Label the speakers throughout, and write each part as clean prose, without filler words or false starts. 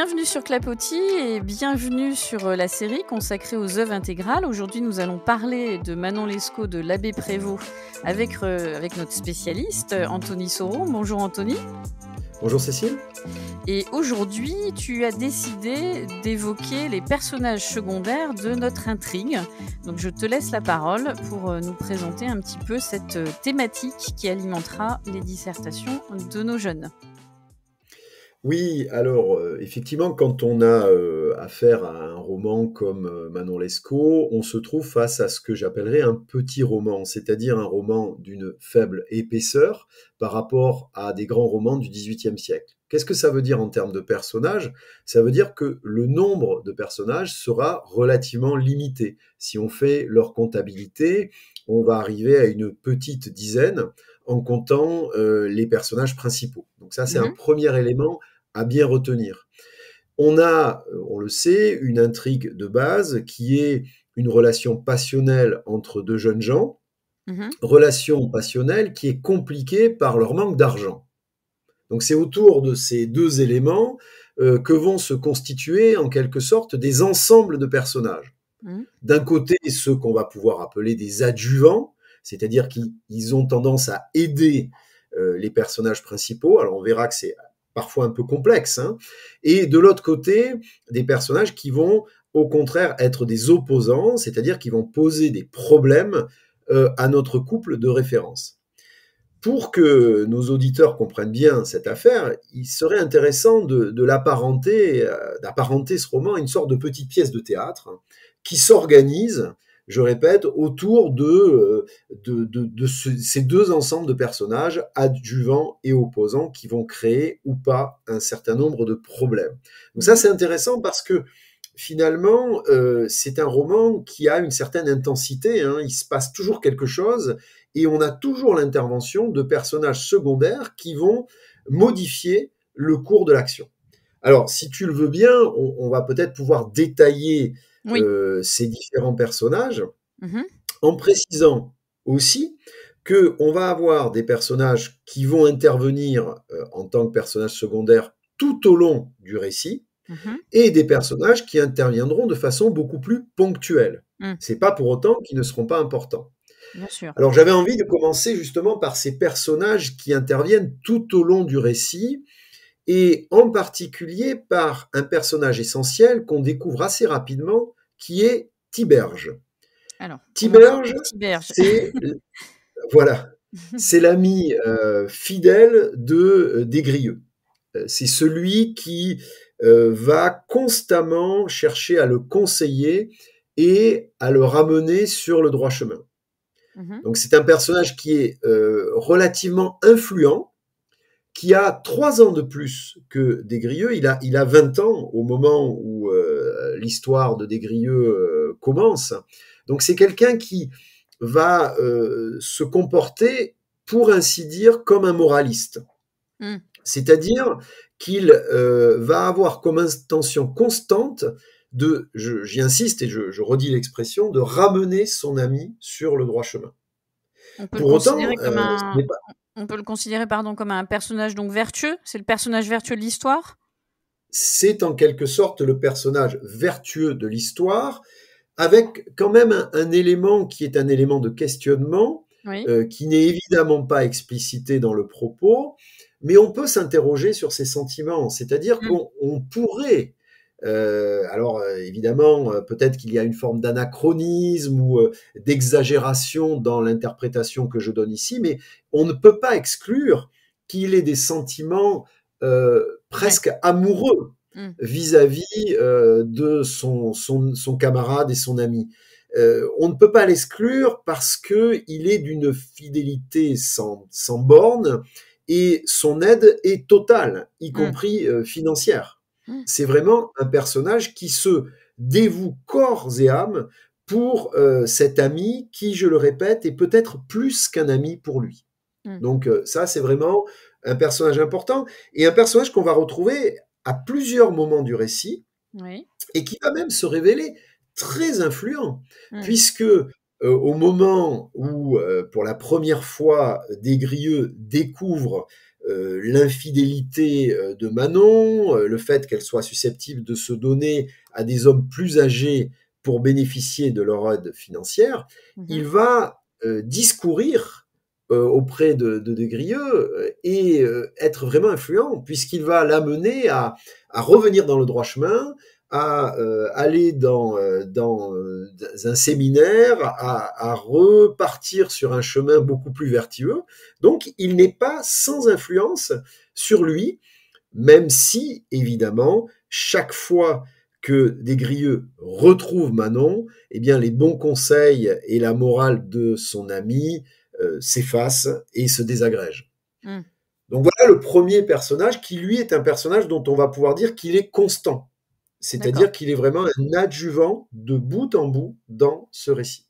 Speaker 1: Bienvenue sur Clapotis et bienvenue sur la série consacrée aux œuvres intégrales. Aujourd'hui, nous allons parler de Manon Lescaut de l'Abbé Prévost avec notre spécialiste Anthony Sauron. Bonjour Anthony.
Speaker 2: Bonjour Cécile.
Speaker 1: Et aujourd'hui, tu as décidé d'évoquer les personnages secondaires de notre intrigue. Donc je te laisse la parole pour nous présenter un petit peu cette thématique qui alimentera les dissertations de nos jeunes.
Speaker 2: Oui, alors effectivement, quand on a affaire à un roman comme Manon Lescaut, on se trouve face à ce que j'appellerais un petit roman, c'est-à-dire un roman d'une faible épaisseur par rapport à des grands romans du XVIIIe siècle. Qu'est-ce que ça veut dire en termes de personnages? Ça veut dire que le nombre de personnages sera relativement limité. Si on fait leur comptabilité, on va arriver à une petite dizaine en comptant les personnages principaux. Donc ça, c'est un premier élément à bien retenir. On a, on le sait, une intrigue de base qui est une relation passionnelle entre deux jeunes gens, relation passionnelle qui est compliquée par leur manque d'argent. Donc c'est autour de ces deux éléments que vont se constituer en quelque sorte des ensembles de personnages. D'un côté, ceux qu'on va pouvoir appeler des adjuvants, c'est-à-dire qu'ils ont tendance à aider les personnages principaux. Alors on verra que c'est parfois un peu complexe, hein. Et de l'autre côté, des personnages qui vont au contraire être des opposants, c'est-à-dire qui vont poser des problèmes à notre couple de référence. Pour que nos auditeurs comprennent bien cette affaire, il serait intéressant d'apparenter ce roman à une sorte de petite pièce de théâtre qui s'organise, je répète, autour de ces deux ensembles de personnages, adjuvants et opposants, qui vont créer ou pas un certain nombre de problèmes. Donc ça, c'est intéressant parce que finalement, c'est un roman qui a une certaine intensité, hein. Il se passe toujours quelque chose et on a toujours l'intervention de personnages secondaires qui vont modifier le cours de l'action. Alors, si tu le veux bien, on va peut-être pouvoir détailler ces différents personnages en précisant aussi qu'on va avoir des personnages qui vont intervenir en tant que personnages secondaires tout au long du récit, et des personnages qui interviendront de façon beaucoup plus ponctuelle. C'est pas pour autant qu'ils ne seront pas importants.
Speaker 1: Bien sûr.
Speaker 2: Alors j'avais envie de commencer justement par ces personnages qui interviennent tout au long du récit, et en particulier par un personnage essentiel qu'on découvre assez rapidement, qui est Tiberge.
Speaker 1: Alors,
Speaker 2: Tiberge, c'est voilà, c'est l'ami fidèle de des Grieux. C'est celui qui va constamment chercher à le conseiller et à le ramener sur le droit chemin. Donc c'est un personnage qui est relativement influent, qui a 3 ans de plus que Des-Grieux. Il a 20 ans au moment où l'histoire de Des-Grieux commence. Donc c'est quelqu'un qui va se comporter, pour ainsi dire, comme un moraliste. C'est-à-dire qu'il va avoir comme intention constante j'y insiste et je redis l'expression, de ramener son ami sur le droit chemin.
Speaker 1: On peut le considérer comme un personnage donc vertueux. C'est le personnage vertueux de l'histoire.
Speaker 2: C'est en quelque sorte le personnage vertueux de l'histoire, avec quand même un élément qui est un élément de questionnement, qui n'est évidemment pas explicité dans le propos, mais on peut s'interroger sur ses sentiments, c'est-à-dire qu'on pourrait, alors évidemment, peut-être qu'il y a une forme d'anachronisme ou d'exagération dans l'interprétation que je donne ici, mais on ne peut pas exclure qu'il ait des sentiments presque amoureux vis-à-vis de son camarade et son ami. On ne peut pas l'exclure parce qu'il est d'une fidélité sans borne, et son aide est totale, y compris financière. C'est vraiment un personnage qui se dévoue corps et âme pour cet ami qui, je le répète, est peut-être plus qu'un ami pour lui. Donc ça, c'est vraiment un personnage important, et un personnage qu'on va retrouver à plusieurs moments du récit, et qui va même se révéler très influent, puisque au moment où, pour la première fois, Des-Grieux découvre l'infidélité de Manon, le fait qu'elle soit susceptible de se donner à des hommes plus âgés pour bénéficier de leur aide financière, il va discourir auprès de Desgrieux et être vraiment influent, puisqu'il va l'amener à revenir dans le droit chemin, à aller dans un séminaire, à repartir sur un chemin beaucoup plus vertueux. Donc, il n'est pas sans influence sur lui, même si, évidemment, chaque fois que Desgrieux retrouve Manon, eh bien, les bons conseils et la morale de son ami s'effacent et se désagrègent. Donc voilà le premier personnage qui, lui, est un personnage dont on va pouvoir dire qu'il est constant. C'est-à-dire qu'il est vraiment un adjuvant de bout en bout dans ce récit.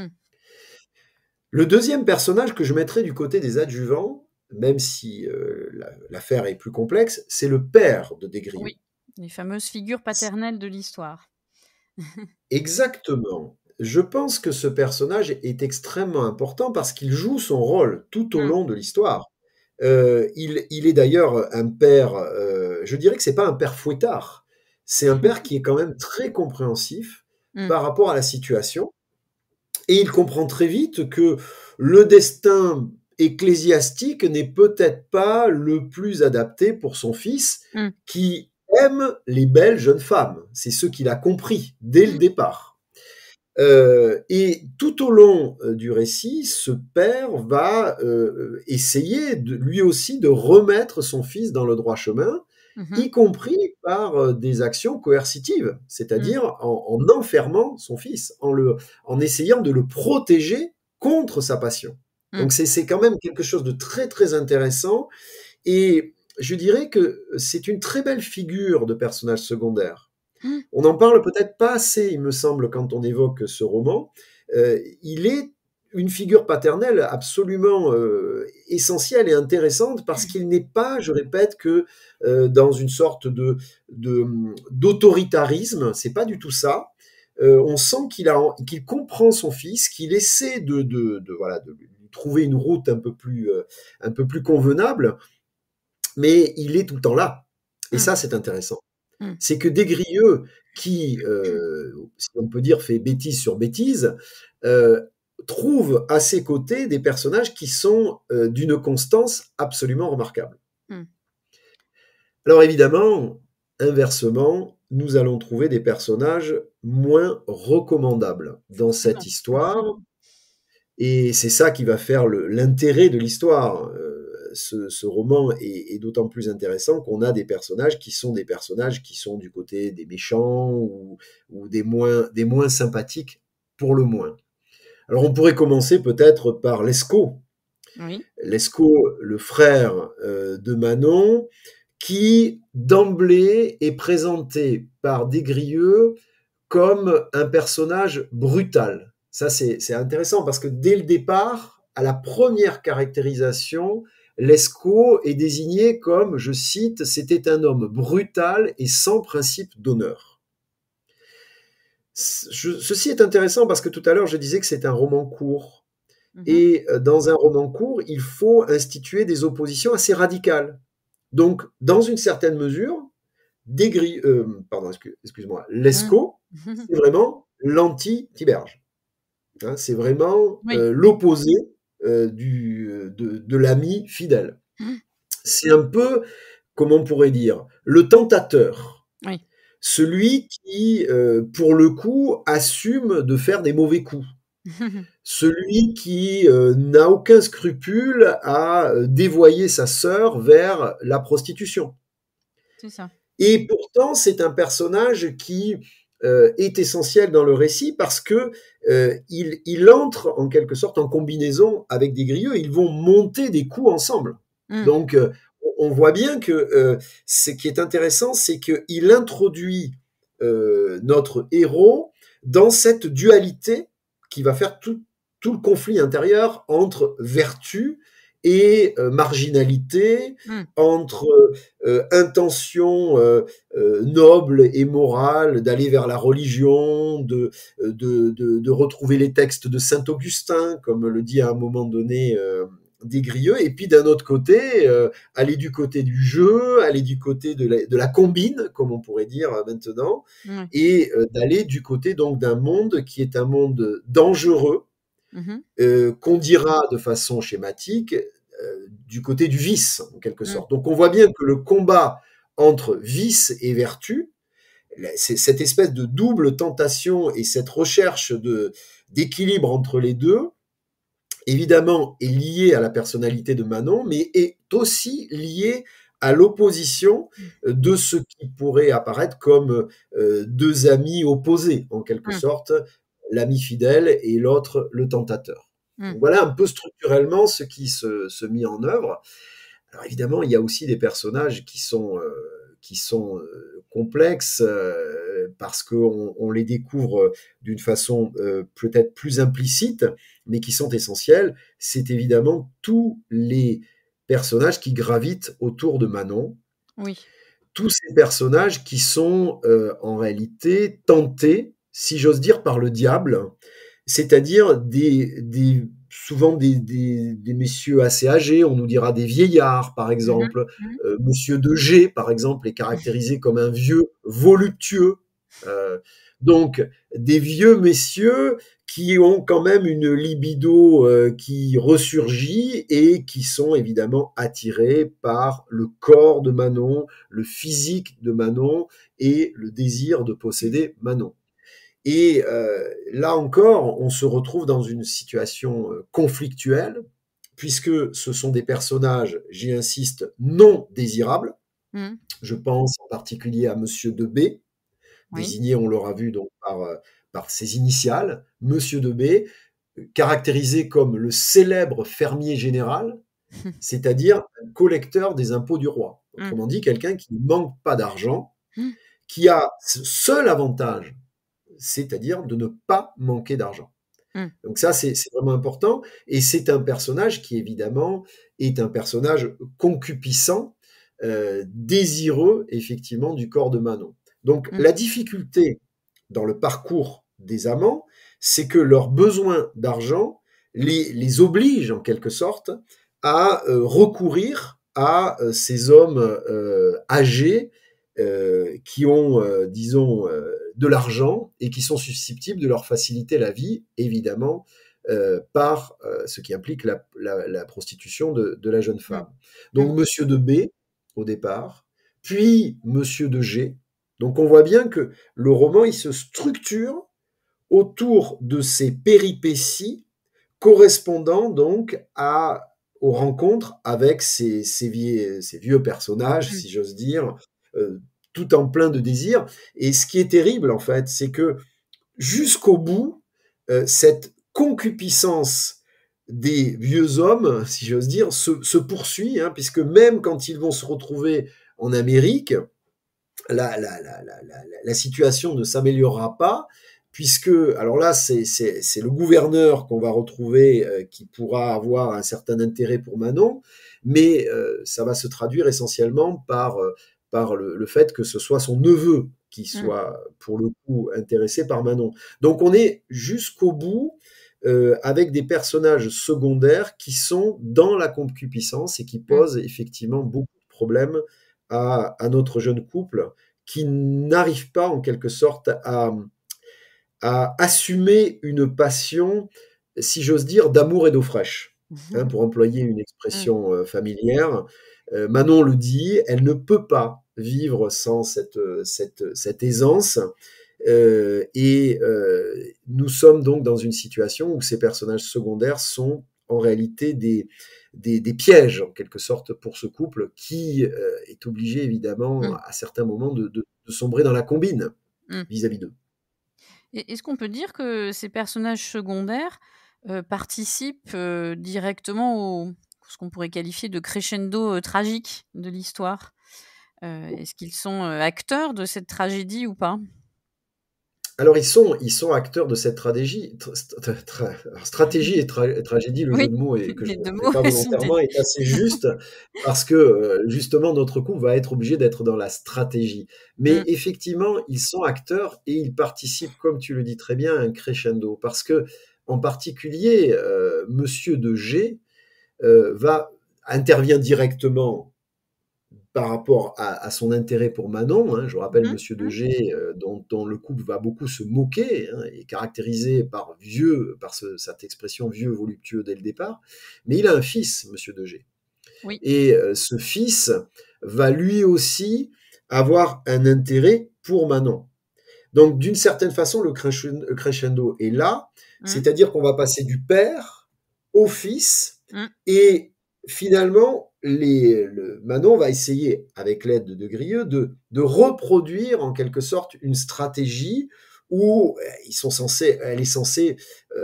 Speaker 2: Le deuxième personnage que je mettrais du côté des adjuvants, même si l'affaire est plus complexe, c'est le père de Desgrieux.
Speaker 1: Oui, les fameuses figures paternelles de l'histoire.
Speaker 2: Exactement. Je pense que ce personnage est extrêmement important parce qu'il joue son rôle tout au long de l'histoire. Il est d'ailleurs un père, je dirais que c'est pas un père fouettard, c'est un père qui est quand même très compréhensif par rapport à la situation, et il comprend très vite que le destin ecclésiastique n'est peut-être pas le plus adapté pour son fils, qui aime les belles jeunes femmes. C'est ce qu'il a compris dès le départ. Et tout au long du récit, ce père va essayer lui aussi de remettre son fils dans le droit chemin, y compris par des actions coercitives, c'est-à-dire en enfermant son fils, en essayant de le protéger contre sa passion. Donc c'est quand même quelque chose de très très intéressant, et je dirais que c'est une très belle figure de personnage secondaire. On n'en parle peut-être pas assez, il me semble, quand on évoque ce roman. Il est une figure paternelle absolument essentielle et intéressante parce qu'il n'est pas, je répète, que dans une sorte d'autoritarisme. C'est pas du tout ça. On sent qu'il comprend son fils, qu'il essaie de lui trouver une route un peu plus convenable, mais il est tout le temps là. Et ça, c'est intéressant. C'est que Desgrieux, qui, si on peut dire, fait bêtise sur bêtise, trouve à ses côtés des personnages qui sont d'une constance absolument remarquable. Alors évidemment, inversement, nous allons trouver des personnages moins recommandables dans cette histoire, et c'est ça qui va faire l'intérêt de l'histoire. Ce roman est d'autant plus intéressant qu'on a des personnages qui sont du côté des méchants ou des moins sympathiques, pour le moins. Alors on pourrait commencer peut-être par Lescaut. Lescaut, le frère de Manon, qui d'emblée est présenté par Desgrieux comme un personnage brutal. Ça, c'est intéressant parce que dès le départ, à la première caractérisation, Lescaut est désigné comme, je cite, « c'était un homme brutal et sans principe d'honneur ». Ceci est intéressant parce que tout à l'heure, je disais que c'est un roman court. Et dans un roman court, il faut instituer des oppositions assez radicales. Donc, dans une certaine mesure, Lescaut, c'est vraiment l'anti-Tiberge. Hein, c'est vraiment l'opposé de l'ami fidèle. C'est un peu, comment on pourrait dire, le tentateur. Celui qui, pour le coup, assume de faire des mauvais coups. Celui qui n'a aucun scrupule à dévoyer sa sœur vers la prostitution.
Speaker 1: C'est ça.
Speaker 2: Et pourtant, c'est un personnage qui est essentiel dans le récit parce que il entre en quelque sorte en combinaison avec Desgrieux. Ils vont monter des coups ensemble. Donc, on voit bien que ce qui est intéressant, c'est qu'il introduit notre héros dans cette dualité qui va faire tout le conflit intérieur entre vertu et marginalité, entre intention noble et morale d'aller vers la religion, de retrouver les textes de Saint Augustin, comme le dit à un moment donné des grieux, et puis d'un autre côté, aller du côté du jeu, aller du côté de la combine, comme on pourrait dire maintenant,
Speaker 1: Ouais.
Speaker 2: et d'aller du côté donc d'un monde qui est un monde dangereux,
Speaker 1: Mmh.
Speaker 2: qu'on dira de façon schématique du côté du vice, en quelque
Speaker 1: Mmh.
Speaker 2: sorte. Donc on voit bien que le combat entre vice et vertu, c'est cette espèce de double tentation et cette recherche d'équilibre entre les deux, évidemment, est liée à la personnalité de Manon, mais est aussi liée à l'opposition de ce qui pourrait apparaître comme deux amis opposés, en quelque
Speaker 1: Mmh.
Speaker 2: sorte, l'ami fidèle et l'autre le tentateur.
Speaker 1: Mmh.
Speaker 2: Donc voilà un peu structurellement ce qui se mit en œuvre. Alors évidemment, il y a aussi des personnages qui sont complexes parce qu'on les découvre d'une façon peut-être plus implicite, mais qui sont essentiels. C'est évidemment tous les personnages qui gravitent autour de Manon,
Speaker 1: Oui.
Speaker 2: tous ces personnages qui sont en réalité tentés, si j'ose dire, par le diable, c'est-à-dire souvent des messieurs assez âgés, on nous dira des vieillards, par
Speaker 1: Mmh mh.
Speaker 2: exemple.
Speaker 1: Mmh.
Speaker 2: Monsieur de G, par exemple, est caractérisé comme un vieux voluptueux. Euh, donc, des vieux messieurs qui ont quand même une libido qui ressurgit et qui sont évidemment attirés par le corps de Manon, le physique de Manon et le désir de posséder Manon. Et là encore, on se retrouve dans une situation conflictuelle, puisque ce sont des personnages, j'y insiste, non désirables.
Speaker 1: Mmh.
Speaker 2: Je pense en particulier à Monsieur de B,
Speaker 1: Oui.
Speaker 2: désigné, on l'aura vu donc par ses initiales, Monsieur de B, caractérisé comme le célèbre fermier général, c'est-à-dire un collecteur des impôts du roi.
Speaker 1: Mmh.
Speaker 2: Autrement dit, quelqu'un qui ne manque pas d'argent,
Speaker 1: Mmh.
Speaker 2: qui a ce seul avantage, c'est-à-dire de ne pas manquer d'argent.
Speaker 1: Mmh.
Speaker 2: Donc ça, c'est vraiment important. Et c'est un personnage qui, évidemment, est un personnage concupissant, désireux, effectivement, du corps de Manon. Donc
Speaker 1: Mmh.
Speaker 2: la difficulté dans le parcours des amants, c'est que leur besoin d'argent les oblige, en quelque sorte, à recourir à ces hommes âgés qui ont, disons, de l'argent et qui sont susceptibles de leur faciliter la vie, évidemment, par ce qui implique la prostitution de la jeune
Speaker 1: Mmh.
Speaker 2: femme.
Speaker 1: Mmh.
Speaker 2: Donc Monsieur de B, au départ, puis Monsieur de G. Donc on voit bien que le roman, il se structure autour de ces péripéties correspondant donc aux rencontres avec ces vieux personnages,
Speaker 1: Mmh.
Speaker 2: si j'ose dire, euh, tout en plein de désirs. Et ce qui est terrible, en fait, c'est que jusqu'au bout, cette concupiscence des vieux hommes, si j'ose dire, se poursuit, hein, puisque même quand ils vont se retrouver en Amérique, la situation ne s'améliorera pas, puisque, alors là, c'est le gouverneur qu'on va retrouver qui pourra avoir un certain intérêt pour Manon, mais ça va se traduire essentiellement par le fait que ce soit son neveu qui
Speaker 1: Mmh.
Speaker 2: soit, pour le coup, intéressé par Manon. Donc on est jusqu'au bout avec des personnages secondaires qui sont dans la concupiscence et qui
Speaker 1: Mmh.
Speaker 2: posent effectivement beaucoup de problèmes à notre jeune couple qui n'arrive pas en quelque sorte à assumer une passion, si j'ose dire, d'amour et d'eau fraîche, hein, pour employer une
Speaker 1: Mmh.
Speaker 2: expression familière. Manon le dit, elle ne peut pas vivre sans cette aisance. Nous sommes donc dans une situation où ces personnages secondaires sont en réalité des pièges, en quelque sorte, pour ce couple qui est obligé, évidemment,
Speaker 1: Mmh.
Speaker 2: à certains moments, de sombrer dans la combine
Speaker 1: Mmh.
Speaker 2: vis-à-vis d'eux.
Speaker 1: Et est-ce qu'on peut dire que ces personnages secondaires, participent, directement au ce qu'on pourrait qualifier de crescendo, tragique de l'histoire? Est-ce qu'ils sont, acteurs de cette tragédie ou pas?
Speaker 2: Alors ils sont acteurs de cette stratégie, alors stratégie et tragédie, le
Speaker 1: Oui,
Speaker 2: jeu de mots et que je
Speaker 1: les
Speaker 2: ne
Speaker 1: 2
Speaker 2: fais
Speaker 1: mots
Speaker 2: pas
Speaker 1: sont
Speaker 2: volontairement est assez
Speaker 1: évidents.
Speaker 2: juste parce que justement notre couple va être obligé d'être dans la stratégie. Mais
Speaker 1: Mmh.
Speaker 2: effectivement, ils sont acteurs et ils participent, comme tu le dis très bien, à un crescendo parce que en particulier Monsieur de G intervient directement par rapport à son intérêt pour Manon, hein. Je rappelle
Speaker 1: Mmh
Speaker 2: Monsieur de
Speaker 1: mh.
Speaker 2: G, dont le couple va beaucoup se moquer, hein, et caractérisé par vieux, par cette expression vieux voluptueux dès le départ. Mais il a un fils, Monsieur de G.
Speaker 1: Oui.
Speaker 2: Et ce fils va lui aussi avoir un intérêt pour Manon. Donc, d'une certaine façon, le crescendo est là,
Speaker 1: Mmh.
Speaker 2: c'est-à-dire qu'on va passer du père au fils,
Speaker 1: Mmh.
Speaker 2: et finalement, Manon va essayer, avec l'aide de Grieux, de reproduire en quelque sorte une stratégie où elle est censée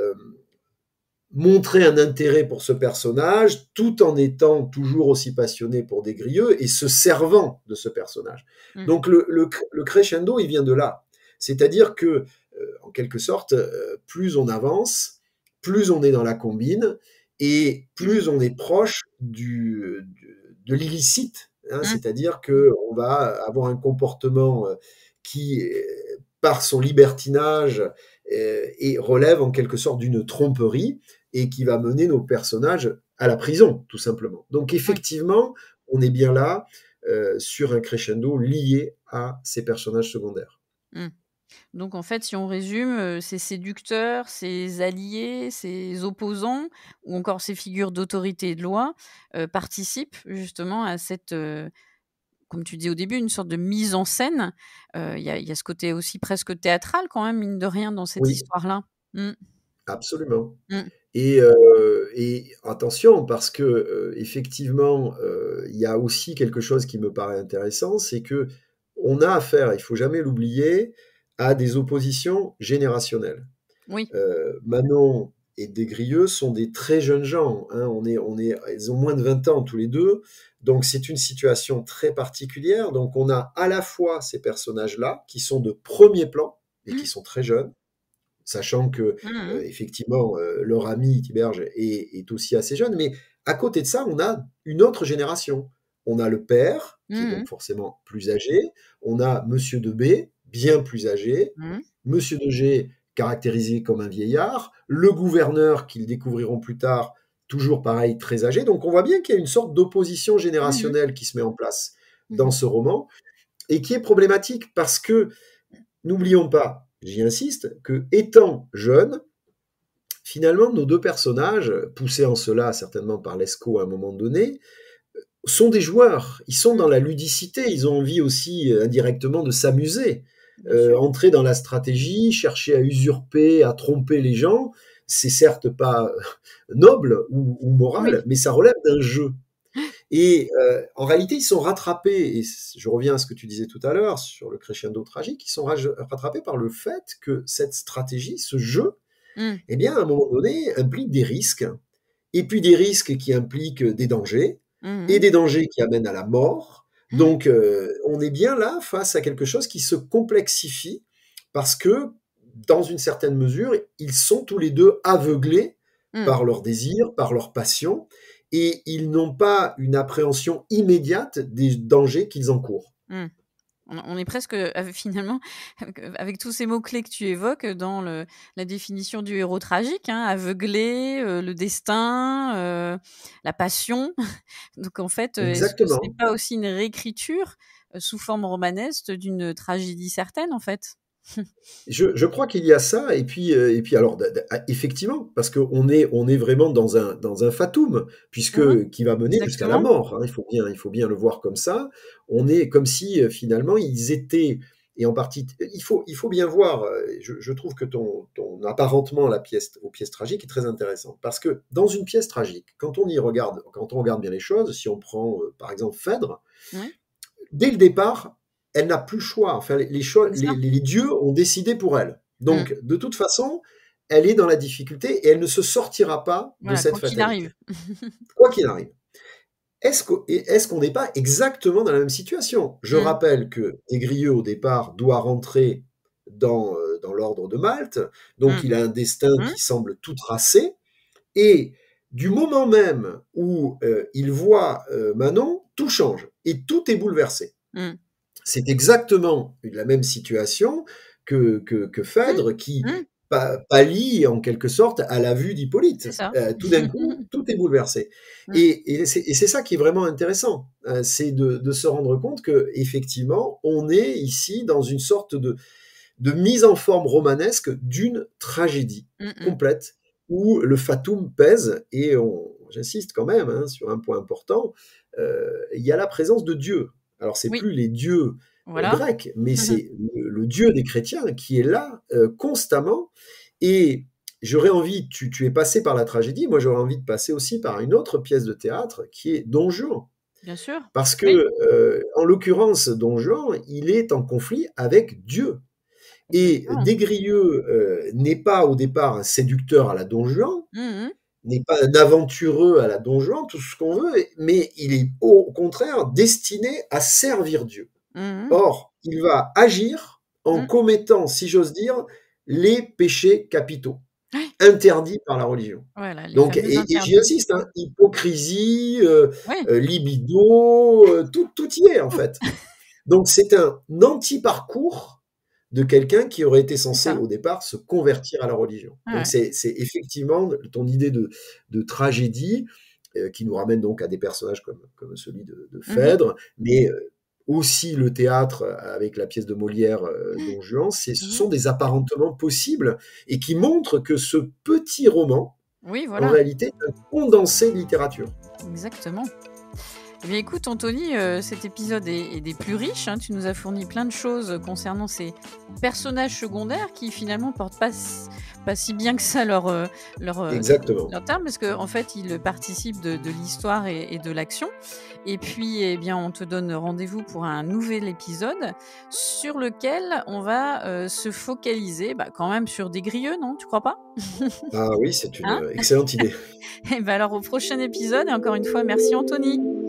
Speaker 2: montrer un intérêt pour ce personnage, tout en étant toujours aussi passionnée pour des Grieux et se servant de ce personnage.
Speaker 1: Mmh.
Speaker 2: Donc le crescendo, il vient de là. C'est-à-dire que, en quelque sorte, plus on avance, plus on est dans la combine, et plus on est proche de l'illicite, hein.
Speaker 1: Mmh.
Speaker 2: C'est-à-dire qu'on va avoir un comportement qui, par son libertinage, et relève en quelque sorte d'une tromperie, et qui va mener nos personnages à la prison, tout simplement. Donc
Speaker 1: Oui.
Speaker 2: effectivement, on est bien là sur un crescendo lié à ces personnages secondaires.
Speaker 1: Mmh. Donc en fait, si on résume, ces séducteurs, ces alliés, ces opposants ou encore ces figures d'autorité et de loi, participent justement à cette, comme tu dis au début, une sorte de mise en scène. Il y a ce côté aussi presque théâtral quand même, mine de rien, dans cette
Speaker 2: Oui,
Speaker 1: histoire-là. Mmh.
Speaker 2: absolument.
Speaker 1: Mmh.
Speaker 2: Et attention, parce que effectivement, il y a aussi quelque chose qui me paraît intéressant, c'est que on a affaire, il faut jamais l'oublier, à des oppositions générationnelles.
Speaker 1: Oui.
Speaker 2: Manon et Desgrieux sont des très jeunes gens, hein. Ils ont moins de 20 ans tous les deux, donc c'est une situation très particulière. Donc on a à la fois ces personnages-là qui sont de premier plan et qui sont très jeunes, sachant que
Speaker 1: Mmh mh.
Speaker 2: effectivement leur ami Tiberge est aussi assez jeune, mais à côté de ça, on a une autre génération. On a le père, qui est
Speaker 1: Mmh mh.
Speaker 2: donc forcément plus âgé, on a Monsieur de B, bien plus âgé,
Speaker 1: Mmh.
Speaker 2: Monsieur de G, caractérisé comme un vieillard, le gouverneur, qu'ils découvriront plus tard, toujours pareil, très âgé. Donc on voit bien qu'il y a une sorte d'opposition
Speaker 1: Mmh.
Speaker 2: générationnelle qui se met en place
Speaker 1: Mmh
Speaker 2: dans
Speaker 1: mh.
Speaker 2: ce roman, et qui est problématique parce que, n'oublions pas, j'y insiste, que étant jeunes, finalement, nos deux personnages, poussés en cela certainement par Lescaut à un moment donné, sont des joueurs. Ils sont
Speaker 1: Mmh.
Speaker 2: dans la ludicité. Ils ont envie aussi indirectement de s'amuser.
Speaker 1: Bien sûr.
Speaker 2: Entrer dans la stratégie, chercher à usurper, à tromper les gens, c'est certes pas noble ou
Speaker 1: Oui.
Speaker 2: moral, mais ça relève d'un jeu. Et en réalité, ils sont rattrapés, et je reviens à ce que tu disais tout à l'heure sur le crescendo tragique, ils sont rattrapés par le fait que cette stratégie, ce jeu,
Speaker 1: Mmh.
Speaker 2: eh bien, à un moment donné, implique des risques, et puis des risques qui impliquent des dangers,
Speaker 1: Mmh
Speaker 2: et
Speaker 1: mh.
Speaker 2: des dangers qui amènent à la mort. Donc, on est bien là face à quelque chose qui se complexifie, parce que, dans une certaine mesure, ils sont tous les deux aveuglés
Speaker 1: Mmh.
Speaker 2: par leur désir, par leur passion, et ils n'ont pas une appréhension immédiate des dangers qu'ils encourent.
Speaker 1: Mmh. On est presque, finalement, avec tous ces mots-clés que tu évoques, dans la définition du héros tragique, hein, aveuglé, le destin, la passion. Donc en fait, est-ce que c'est
Speaker 2: Exactement.
Speaker 1: pas aussi une réécriture, sous forme romanesque d'une tragédie certaine, en fait?
Speaker 2: Je crois qu'il y a ça, et puis alors effectivement, parce on est vraiment dans un fatum,
Speaker 1: Mmh.
Speaker 2: puisque qui va mener jusqu'à la
Speaker 1: Exactement.
Speaker 2: mort, hein, il faut bien le voir comme ça. On est comme si, finalement ils étaient, et en partie il faut bien voir, je trouve que ton apparentement à la pièce aux pièces tragiques est très intéressant. Parce que dans une pièce tragique, quand on regarde bien les choses, si on prend, par exemple Phèdre,
Speaker 1: Oui,
Speaker 2: dès le départ, elle n'a plus le choix. Enfin,
Speaker 1: c'est ça.
Speaker 2: les dieux ont décidé pour elle.
Speaker 1: Mmh.
Speaker 2: Donc, de toute façon, elle est dans la difficulté et elle ne se sortira pas de
Speaker 1: Voilà,
Speaker 2: cette
Speaker 1: quoi qu'il arrive.
Speaker 2: fatalité, quoi qu'il arrive. Est-ce qu'on n'est pas exactement dans la même situation? Je
Speaker 1: Mmh.
Speaker 2: rappelle que Des au départ, doit rentrer dans l'ordre de Malte, donc
Speaker 1: Mmh.
Speaker 2: il a un destin
Speaker 1: Mmh.
Speaker 2: qui semble tout tracé, et du moment même où il voit Manon, tout change et tout est bouleversé.
Speaker 1: Mmh.
Speaker 2: C'est exactement la même situation que
Speaker 1: Mmh.
Speaker 2: Phèdre, qui,
Speaker 1: Mmh.
Speaker 2: pâlit en quelque sorte à la vue d'Hippolyte.
Speaker 1: C'est ça.
Speaker 2: Tout d'un coup, tout est bouleversé.
Speaker 1: Mmh.
Speaker 2: Et c'est ça qui est vraiment intéressant, c'est de se rendre compte que effectivement, on est ici dans une sorte de mise en forme romanesque d'une tragédie
Speaker 1: Mmh mh.
Speaker 2: complète, où le fatum pèse, et j'insiste quand même hein, sur un point important, il y a la présence de Dieu. Alors c'est
Speaker 1: Oui,
Speaker 2: plus les dieux
Speaker 1: voilà.
Speaker 2: grecs, mais c'est le Dieu des chrétiens qui est là constamment. Et j'aurais envie, tu es passé par la tragédie, moi j'aurais envie de passer aussi par une autre pièce de théâtre qui est Don Juan.
Speaker 1: Bien sûr.
Speaker 2: Parce que,
Speaker 1: Oui,
Speaker 2: en l'occurrence, Don Juan, il est en conflit avec Dieu. Et
Speaker 1: exactement.
Speaker 2: Des Grieux n'est pas au départ un séducteur à la Don Juan,
Speaker 1: Mmh mh.
Speaker 2: n'est pas un aventureux à la Don Juan, tout ce qu'on veut, mais il est au contraire destiné à servir Dieu.
Speaker 1: Mmh mh.
Speaker 2: Or, il va agir en
Speaker 1: Mmh.
Speaker 2: commettant, si j'ose dire, les péchés capitaux,
Speaker 1: Ouais,
Speaker 2: interdits par la religion.
Speaker 1: voilà, les
Speaker 2: Donc,
Speaker 1: fameux
Speaker 2: et j'y
Speaker 1: interdits.
Speaker 2: insiste, hein, hypocrisie,
Speaker 1: Oui,
Speaker 2: libido, tout y est en fait. Donc c'est un anti-parcours de quelqu'un qui aurait été
Speaker 1: c'est
Speaker 2: censé
Speaker 1: ça.
Speaker 2: au départ se convertir à la religion.
Speaker 1: Ouais,
Speaker 2: Donc
Speaker 1: ouais.
Speaker 2: c'est effectivement ton idée de tragédie qui nous ramène donc à des personnages comme celui de
Speaker 1: Mmh mh.
Speaker 2: Phèdre, mais aussi le théâtre avec la pièce de Molière Don Juan, ce
Speaker 1: Mmh mh.
Speaker 2: sont des apparentements possibles et qui montrent que ce petit roman,
Speaker 1: Oui,
Speaker 2: en
Speaker 1: voilà,
Speaker 2: réalité, est un condensé de littérature.
Speaker 1: exactement. Eh bien, écoute, Anthony, cet épisode est des plus riches, hein. Tu nous as fourni plein de choses concernant ces personnages secondaires qui, finalement, portent pas si bien que ça
Speaker 2: Exactement.
Speaker 1: leur terme parce qu'en fait, ils participent de l'histoire et de l'action. Et puis, eh bien, on te donne rendez-vous pour un nouvel épisode sur lequel on va, se focaliser, bah, quand même sur des Grieux, non? Tu crois pas?
Speaker 2: Ah oui, c'est une
Speaker 1: Hein?
Speaker 2: excellente idée.
Speaker 1: Eh ben, alors au prochain épisode et encore une fois merci Anthony.